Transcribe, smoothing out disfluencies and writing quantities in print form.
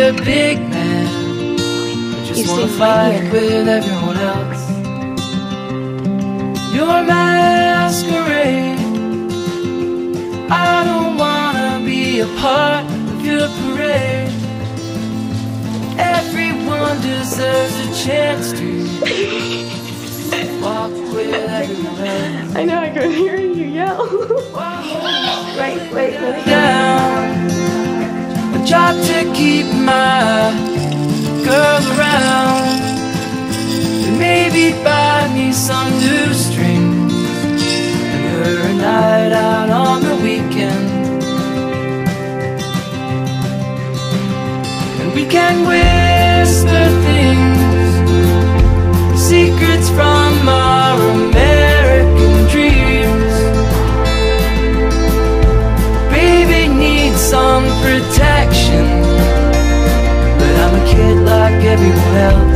a big man. I just wanna fight with everyone else. Your masquerade, I don't wanna be a part of your parade. Everyone deserves a chance to walk with everyone else. I know, I could hear you yell. Wait. Down a job to keep my girl around, and maybe buy me some new strings, and her a night out on the weekend. And we can whisper things, secrets from our American dreams. Baby needs some protection, but I'm a kid like everyone else.